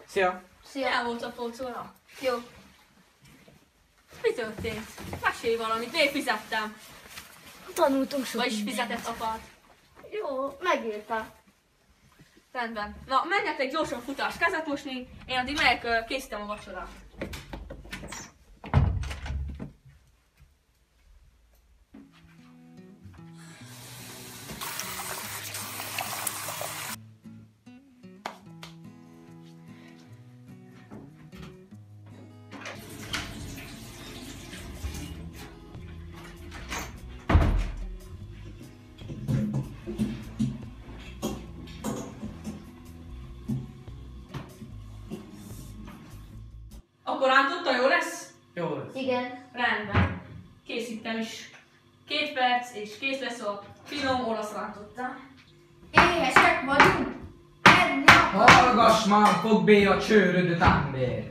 Szia! Szia! El volt a polcóra. Jó. Mi történt? Mesélj valamit, miért fizettem? Tanultunk sok Vagyis mindent. fizetett apád. Jó, megírta. Rendben. Na, menjetek gyorsan futás kezet mosni, én addig megyek, készítem a vacsorát. Akkor rántotta, jó lesz? Jó lesz. Igen. Rendben. Készítem is. 2 perc és kész lesz a finom olasz rántotta. Éhesek vagyunk. Enni akarunk. Hallgass már, fogd be a csőrödöt, ember!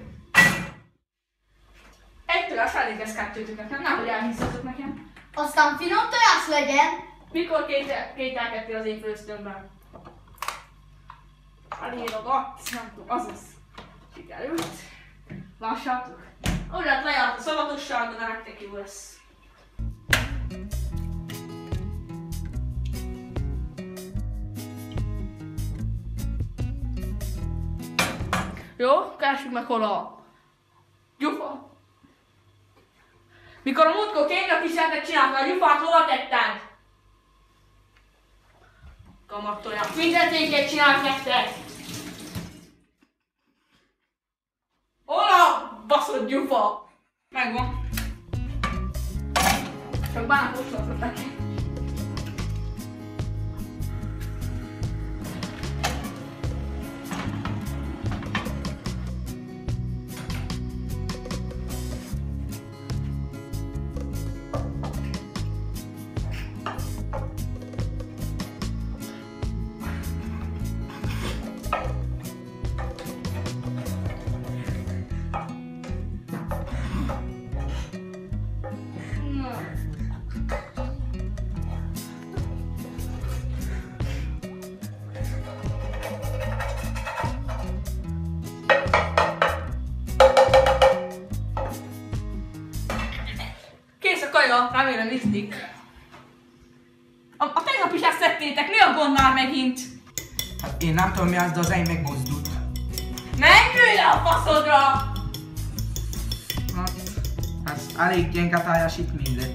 Egytől a elég lesz kettőtöket, nem? Nehogy elhisztetek nekem. Aztán finom tojás legyen. Mikor kételkedtél az én főztőmben? Eléragadsz, nem tudom, azaz. Sikerült. Lássátok. Úgy lehet lejárt a szavatosság, de nektek jó lesz. Jó, keresjük meg hol a gyufa. Mikor a múltkor kényleg kísérletet csináltál, a gyufát hova tetted? Kamatolják. Mindent csinált nektek! Hol a baszott gyufa? Megvan. Csak bánatossatok neki. Kész a kaja, remélem ízlik. A tegnap is ezt tettétek, mi a gond már megint? Hát én nem tudom mi az, de az enyém megmozdult. Menj le a faszodra! Hát, ez elég gyenge teljesítmény lett.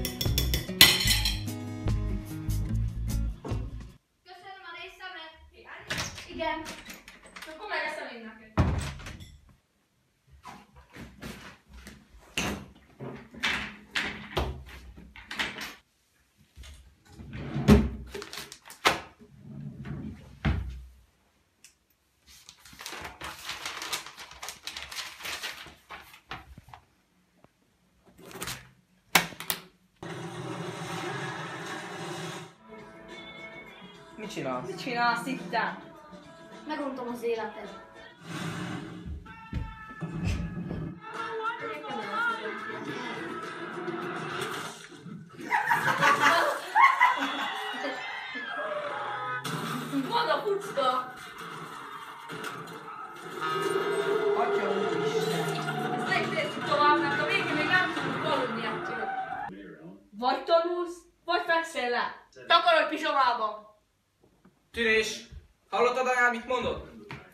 Köszönöm a részemet. Igen. Akkor megeszem én neked. Mit csinálsz? Mit csinálsz itt? Meguntom az életed. Van a pucka! Atya úristen! Ezt megnézzük tovább, mert a végén még nem tudunk aludni ettől. Vagy tanulsz, vagy fekszel le. Takarodj pizsomába! Tűnés! Hallottad anyám, mit mondott?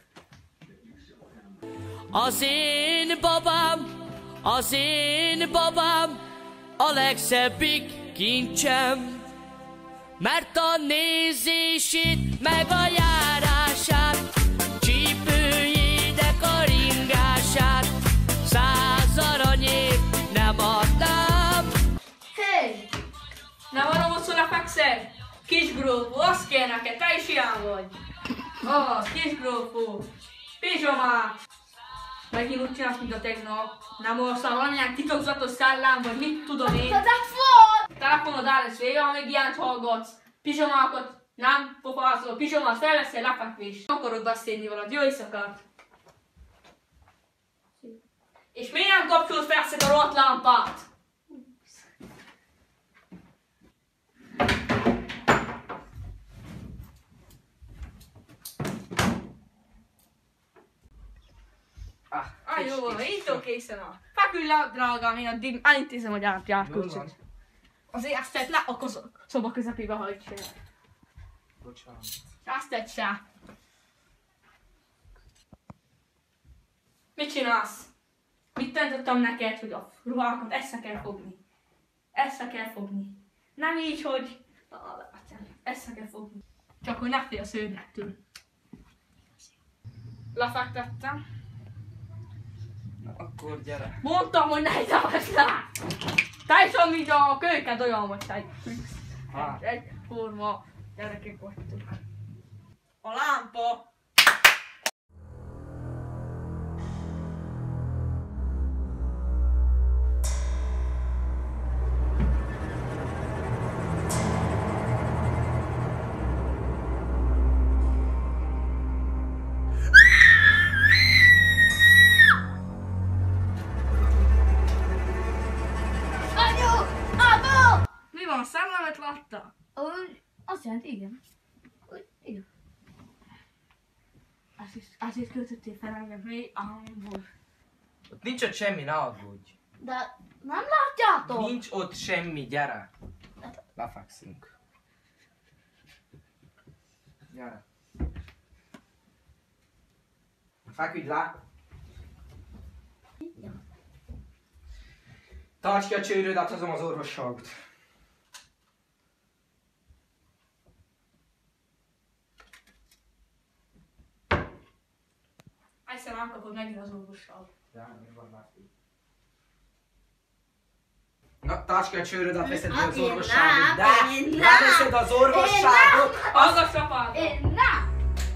Az én babám a legszebbik kincsem, mert a nézését meg a járását, csípőjének a ringását 100 aranyért nem adnám. Hey! Nem arra volt szó, lefekszel? Kisgrófó, azt kell neked, te is ilyen vagy. Az, kisgrófó. Pizsomá. Megint úgy csinálsz, mint a tegnap. Nem olvastál valamilyen titokzatos szellem, vagy mit tudom én. Telefon! Telefonod áll lesz vége, ha még ilyent hallgatsz. Pizsomákat nem pofázol, pizsomát felveszel, lefekvés. Akarod beszélni valad, jó éjszakát. És miért nem kapcsolod fel ezt a rohadt lámpát? jó, intó készen van. Fekülj le, drágám, én addig elintézem, hogy Jól átjárkodsz. van. Azért azt tett le, akkor szoba közepébe hagyd se. Bocsánat. Azt tett se. Mit csinálsz? Mit tanítottam neked, hogy a ruhákat össze kell fogni? Össze kell fogni. Nem így, hogy... Össze kell fogni. Csak hogy ne félj a szőrnektől. Lefektettem. Na akkor gyere. Mondtam, hogy ne hiszem rá! Te is amíg a kölyket olyan vagy te. Egy forma gyerekek vagytok. A lámpa! Anyu! Apu! Mi van, szemlemet látta? Azt jelenti, igen. Igen. Azért költöttél fel engem, mi álmomból. Ott nincs ott semmi, ne aggódj. De nem látjátok? Nincs ott semmi, gyere. Lefekszünk. Gyere. Feküdj le. Tarts ki a csőrödet, hozom az orvosságot. Egyszer nem kapod megint az orvossal. Na, tarts ki a csőrödet, veszed ki az Én orvosságot. nem, én De nem. veszed az orvosságot. Hallgass apád! Én nem!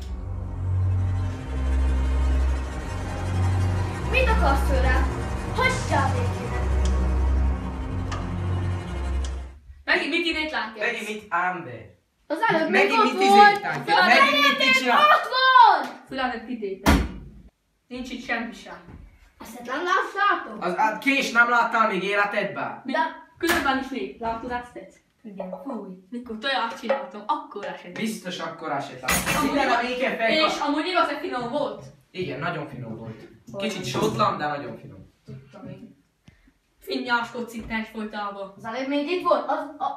Mit akarsz tőlem? Hagyjál végére! Megint mit idét látja? Megint mit ember? Az előbb még Megint ott mit volt! izéltál? Az Megint mit előbb még csinál? ott volt! Fülemet kitétek. Nincs itt semmi sem. Ezt nem láttátok? Az kés nem láttál még életedben? De különben is még. Látod ezt? Igen. Fúj. Mikor toját csináltam, akkor esett. Biztos akkor esetleg. Minden a végén fejka. És amúgy igaz, hogy finom volt? Igen, nagyon finom volt. Kicsit sótlan, de nagyon finom. Tudtam én. Finnyáskodsz itt egyfolytában. Az előbb még itt volt,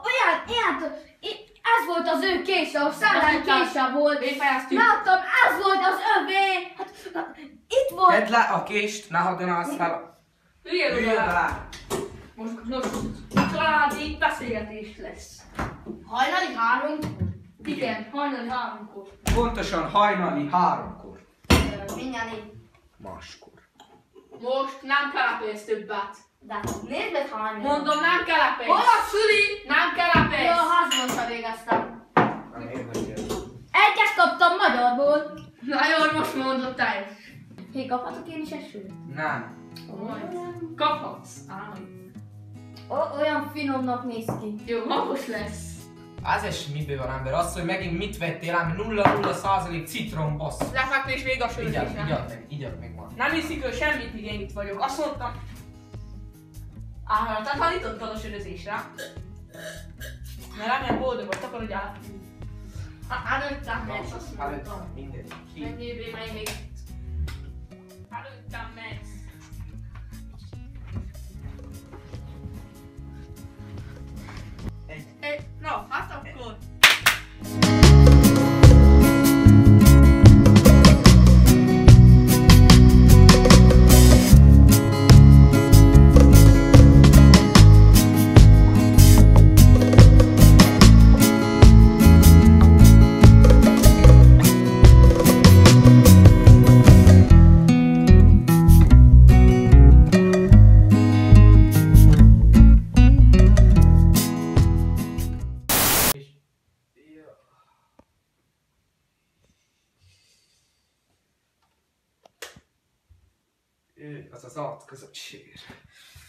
ez volt az ő kése, a szállán kése volt. Befejeztük. Láttam, ez volt az övé. Hát, itt volt. Tedd le a kést, ne hadonálsz fel. Üljél Üljön oda. rá. Most családi beszélgetés lesz. Hajnali 3. Igen, hajnali 3-kor. Pontosan hajnali 3-kor. Mindjárt így. Máskor. Most nem kelepélsz többet. De hát nézd meg hány. Mondom, nem kelepélsz. Hol a szüli? Nem Jó, kelepélsz. a házban végeztem. Nem érdekel. Egyet kaptam magyarból. Na jó, most mondod te is. Hé, kaphatok én is esőt? Nem. Kaphatsz. Állj. Olyan finomnak néz ki. Jó, magos lesz. Az is miből van ember? Az, hogy megint mit vettél ám 0,0% citrom, bassz. Lefekvés még a sörözésre. Igyad meg van. Nem iszik ő semmit, míg én itt vagyok. Azt mondtam. Áh, tehát tanítottad a sörözésre. Mert remélem boldog vagy, akkor hogy elfogjuk. Előttem megy, azt mondtam. Mindegy. Ki? Mennyi meg még. Előttem megy. Na, hát akkor. Az az arcközött sír.